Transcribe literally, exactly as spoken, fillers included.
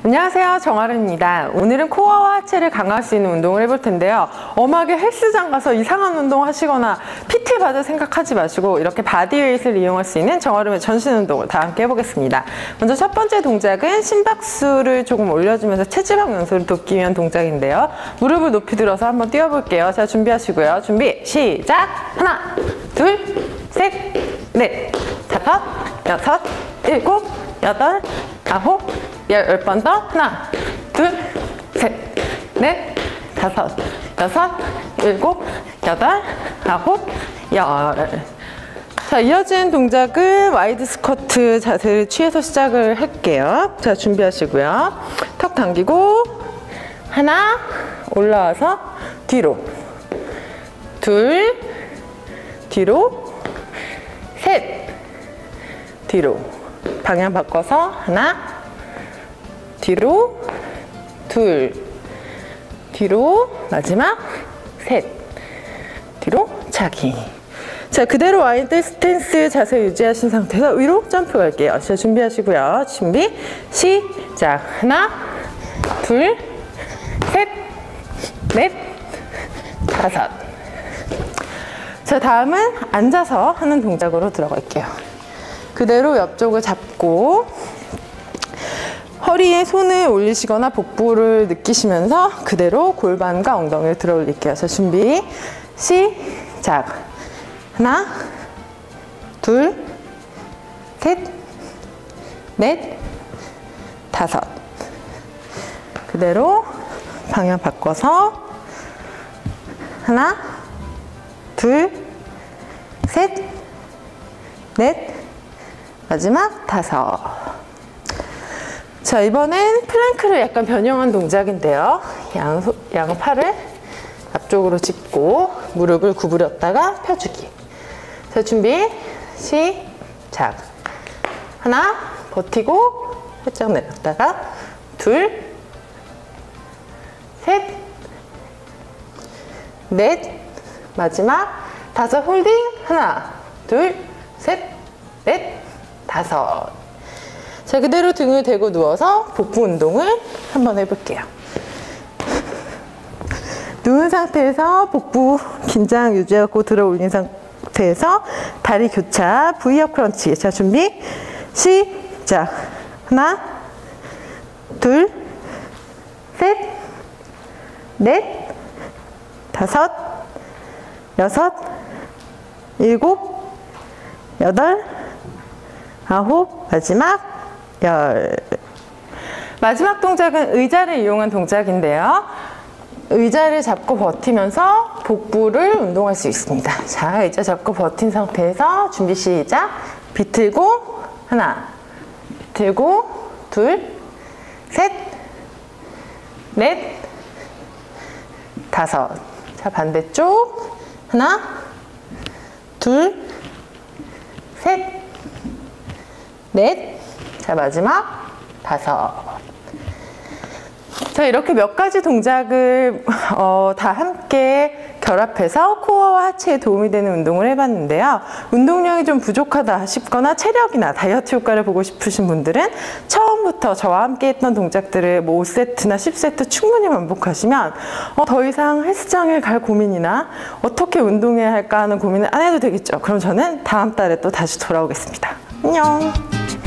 안녕하세요, 정아름입니다. 오늘은 코어와 하체를 강화할 수 있는 운동을 해볼 텐데요. 엄하게 헬스장 가서 이상한 운동 하시거나 피티 받을 생각하지 마시고 이렇게 바디웨이트를 이용할 수 있는 정아름의 전신 운동을 다 함께 해보겠습니다. 먼저 첫 번째 동작은 심박수를 조금 올려주면서 체지방 연소를 돕기 위한 동작인데요. 무릎을 높이 들어서 한번 뛰어볼게요. 자, 준비하시고요. 준비, 시작! 하나, 둘, 셋, 넷, 다섯, 여섯, 일곱, 여덟, 아홉, 열 번 더. 하나, 둘, 셋, 넷, 다섯, 여섯, 일곱, 여덟, 아홉, 열. 자, 이어진 동작은 와이드 스쿼트 자세를 취해서 시작을 할게요. 자, 준비하시고요. 턱 당기고 하나, 올라와서 뒤로, 둘, 뒤로, 셋, 뒤로. 방향 바꿔서 하나, 뒤로, 둘, 뒤로, 마지막 셋, 뒤로 차기. 자, 그대로 와이드 스탠스 자세 유지하신 상태에서 위로 점프 갈게요. 자, 준비하시고요. 준비, 시작. 하나, 둘, 셋, 넷, 다섯. 자, 다음은 앉아서 하는 동작으로 들어갈게요. 그대로 옆쪽을 잡고 허리에 손을 올리시거나 복부를 느끼시면서 그대로 골반과 엉덩이를 들어 올릴게요. 자, 준비, 시작. 하나, 둘, 셋, 넷, 다섯. 그대로 방향 바꿔서 하나, 둘, 셋, 넷, 마지막 다섯. 자, 이번엔 플랭크를 약간 변형한 동작인데요. 양, 양 팔을 앞쪽으로 짚고 무릎을 구부렸다가 펴주기. 자, 준비, 시작. 하나, 버티고 살짝 내렸다가 둘, 셋, 넷, 마지막 다섯. 홀딩. 하나, 둘, 셋, 넷, 다섯. 자, 그대로 등을 대고 누워서 복부 운동을 한번 해볼게요. 누운 상태에서 복부 긴장 유지하고 들어 올린 상태에서 다리 교차 V업 크런치. 자, 준비, 시작. 하나, 둘, 셋, 넷, 다섯, 여섯, 일곱, 여덟, 아홉, 마지막 열. 마지막 동작은 의자를 이용한 동작인데요. 의자를 잡고 버티면서 복부를 운동할 수 있습니다. 자, 의자 잡고 버틴 상태에서 준비, 시작. 비틀고 하나, 비틀고 둘, 셋, 넷, 다섯. 자, 반대쪽 하나, 둘, 셋, 넷. 자, 마지막 다섯. 자, 이렇게 몇 가지 동작을 어, 다 함께 결합해서 코어와 하체에 도움이 되는 운동을 해봤는데요. 운동량이 좀 부족하다 싶거나 체력이나 다이어트 효과를 보고 싶으신 분들은 처음부터 저와 함께 했던 동작들을 뭐 오 세트나 십 세트 충분히 반복하시면 어, 더 이상 헬스장에 갈 고민이나 어떻게 운동해야 할까 하는 고민을 안 해도 되겠죠. 그럼 저는 다음 달에 또 다시 돌아오겠습니다. 안녕.